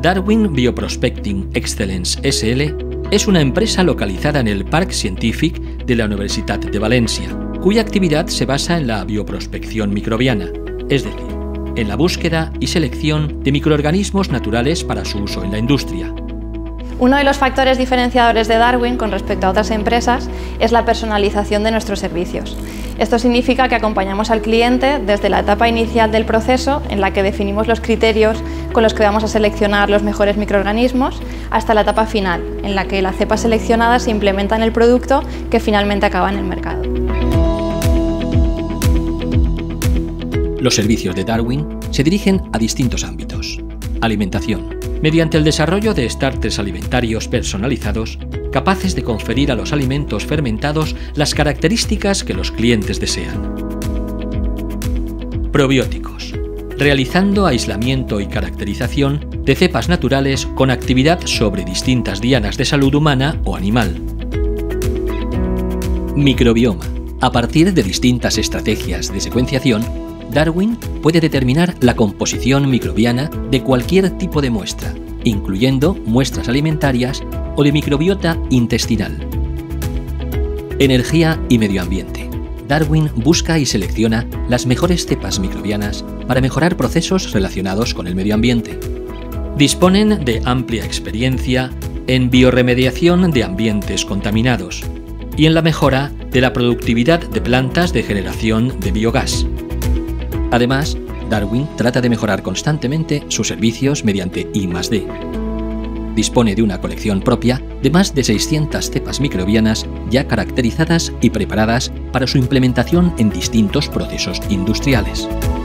Darwin Bioprospecting Excellence SL es una empresa localizada en el Parc Científic de la Universitat de Valencia, cuya actividad se basa en la bioprospección microbiana, es decir, en la búsqueda y selección de microorganismos naturales para su uso en la industria. Uno de los factores diferenciadores de Darwin con respecto a otras empresas es la personalización de nuestros servicios. Esto significa que acompañamos al cliente desde la etapa inicial del proceso, en la que definimos los criterios con los que vamos a seleccionar los mejores microorganismos, hasta la etapa final, en la que la cepa seleccionada se implementa en el producto que finalmente acaba en el mercado. Los servicios de Darwin se dirigen a distintos ámbitos. Alimentación, mediante el desarrollo de starters alimentarios personalizados, capaces de conferir a los alimentos fermentados las características que los clientes desean. Probióticos, realizando aislamiento y caracterización de cepas naturales con actividad sobre distintas dianas de salud humana o animal. Microbioma, a partir de distintas estrategias de secuenciación, Darwin puede determinar la composición microbiana de cualquier tipo de muestra, incluyendo muestras alimentarias o de microbiota intestinal. Energía y medio ambiente. Darwin busca y selecciona las mejores cepas microbianas para mejorar procesos relacionados con el medio ambiente. Disponen de amplia experiencia en bioremediación de ambientes contaminados y en la mejora de la productividad de plantas de generación de biogás. Además, Darwin trata de mejorar constantemente sus servicios mediante I+D. Dispone de una colección propia de más de 600 cepas microbianas ya caracterizadas y preparadas para su implementación en distintos procesos industriales.